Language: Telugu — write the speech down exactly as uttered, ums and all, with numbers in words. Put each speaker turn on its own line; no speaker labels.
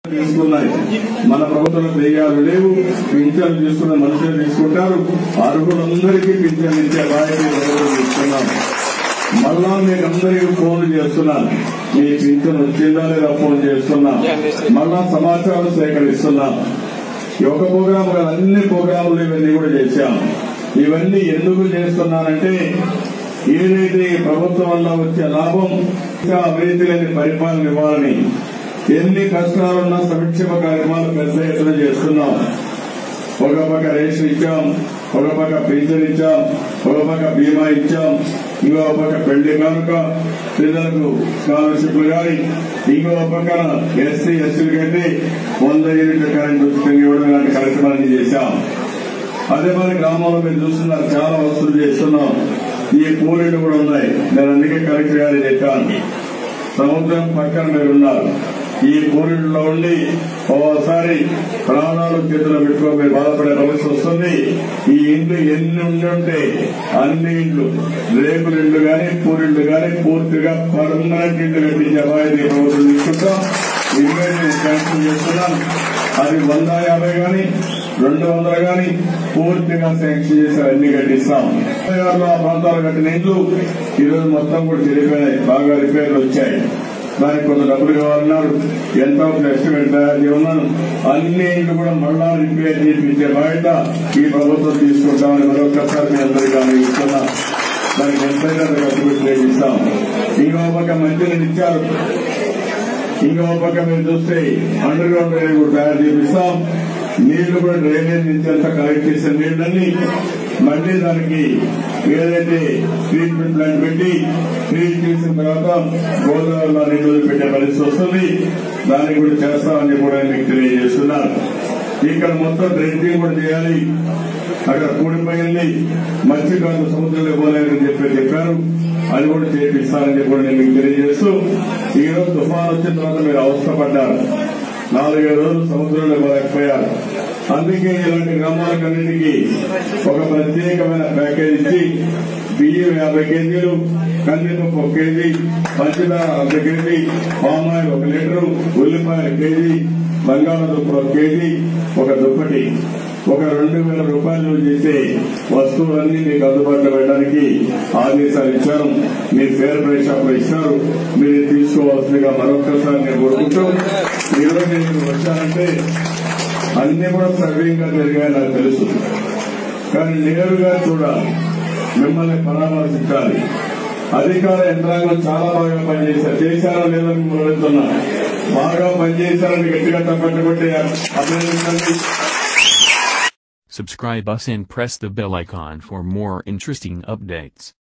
తీసుకున్నాయి. మన ప్రభుత్వం దెయ్యాలు లేవు. పింఛన్లు తీసుకున్న మనుషులు తీసుకుంటారు. అర్హులందరికీ పింఛన్లు ఇచ్చే బాధ్యత తీసుకున్నాం. మళ్ళా మీకు అందరికీ ఫోన్ చేస్తున్నాను. మీ పింఛన్ వచ్చిందా లేదా ఫోన్ చేస్తున్నా. మళ్ళా సమాచారం సేకరిస్తున్నా. ఒక ప్రోగ్రాం కాదు, అన్ని ప్రోగ్రాములు ఇవన్నీ కూడా చేశాం. ఇవన్నీ ఎందుకు చేస్తున్నానంటే ఏదైతే ప్రభుత్వం వల్ల వచ్చే లాభం ఇంకా అవినీతి లేని పరిపాలన ఇవ్వాలని ఎన్ని కష్టాలున్నా సంక్షేమ కార్యక్రమాలు పెద్ద ఎత్తున చేస్తున్నాం. ఒక పక్క రేషన్ ఇచ్చాం, ఒక పక్క పింఛన్ ఇచ్చాం, ఒక పక్క బీమా ఇచ్చాం, ఇంకో పక్క పెళ్లి కానుక పిల్లలకు స్కాలర్షిప్లు కానీ, ఇంకో పక్కన ఎస్సీ ఎస్సీలకైతే వంద యూనిట్ల కరెంట్ ఉచితంగా ఇవ్వడం ఇలాంటి కార్యక్రమాన్ని చేశాం. అదే మరి గ్రామంలో మీరు చూస్తున్నారు, చాలా వసూలు చేస్తున్నాం. ఈ పూరీలు కూడా ఉన్నాయి. నేను అందుకే కలెక్టర్ గారు చెప్పాను, సముద్రం పక్కన మీరు ఉన్నారు. ఈ పూరీల్లో ఉండి ఓసారి ప్రాణాలు చేతిలో పెట్టుకో మీరు బాధపడే పరిస్థితి వస్తుంది. ఈ ఇండ్లు ఎన్ని ఉండుంటే అన్ని ఇండ్లు, రేకుల ఇండ్లు కానీ పూరిళ్లు కానీ పూర్తిగా పర్మనెంట్ ఇండ్లు కట్టించే బాధ్యత ప్రభుత్వం తీసుకుంటాం. ఇవే నేను శాంక్షన్ చేస్తున్నాను. అది వంద యాభై కానీ రెండు వందలు కానీ పూర్తిగా శాంక్షన్ చేసి అన్ని కట్టిస్తాం. ఆ ప్రాంతాలు కట్టిన ఇండ్లు ఈరోజు మొత్తం కూడా చెడిపోయినాయి, బాగా రిపేర్లు వచ్చాయి. దానికి కొంత డబ్బులు కావాలన్నారు. ఎంతో ఎస్టిమేట్ తయారు చేయమన్నాను. అన్ని ఇండ్లు కూడా మళ్ళా రిపేర్ చేయించే బాధ్యత ఈ ప్రభుత్వం తీసుకుంటామని మరొకసారి మీ అందరికీ ఇస్తున్నా. దానికి ఎంతైనా ఖర్చు పెట్టి ఇస్తాం. ఇంకో పక్క మంచినీళ్ళు ఇచ్చారు. ఇంకో పక్క మీరు చూస్తే అండర్ గ్రౌండ్ డ్రైనేజ్ కూడా తయారు చేపిస్తాం. నీళ్లు కూడా డ్రైనేజ్ నుంచి అంతా కలెక్ట్ చేసిన నీళ్ళన్నీ మళ్లీ దానికి ఏదైతే ట్రీట్మెంట్ ప్లాంట్ పెట్టి ట్రీట్ చేసిన తర్వాత గోదావరిలో నీళ్లు పెట్టే పరిస్థితి వస్తుంది. దాన్ని కూడా చేస్తామని కూడా మీకు తెలియజేస్తున్నారు. ఇక్కడ మొత్తం డ్రెంచింగ్ కూడా చేయాలి. అక్కడ కూడిపోయింది, మత్స్యకారులు సముద్రంలో పోలేదని చెప్పి చెప్పారు. అది కూడా చేపిస్తానని కూడా నేను మీకు తెలియజేస్తూ, ఈ రోజు తుఫాన్ వచ్చిన తర్వాత మీరు అవస్థపడ్డారు. నాలుగైదు రోజులు సముద్రంలో పోలేకపోయారు. అందుకే ఇలాంటి గ్రామాలకన్నింటికి ఒక ప్రత్యేకమైన ప్యాకేజ్ ఇచ్చి బియ్యం యాభై కేజీలు, కందిపప్పు ఒక కేజీ, పంచదార అర్ధ కేజీ, పామాయిల్ ఒక లీటరు, ఉల్లిపాయలు కేజీ, బంగాళాదుంపలు ఒక కేజీ, ఒక దుప్పటి, ఒక రెండు వేల రూపాయలు చేసే వస్తువులన్నీ మీకు అందుబాటులో పెట్టడానికి ఆదేశాలు ఇచ్చారు. మీరు ఫేర్ ప్రైస్ షాప్ లో ఇస్తారు. మీరు తీసుకోవాల్సిందిగా మరొకసారి నేను కోరుకుంటూ, ఈరోజు నేను వచ్చానంటే అన్ని కూడా సవ్యంగా జరిగాయని నాకు తెలుసు. కానీ నేరుగా చూడాలి, మిమ్మల్ని పరామర్శించాలి. అధికార యంత్రాంగం చాలా బాగా పనిచేశారు. చేశారో లేదని మిమ్మల్ని అడుగుతున్నా. బాగా పనిచేశారని గట్టిగా తప్పట్టుకుంటే అభినందించండి.
Subscribe us and press the bell icon for more interesting updates.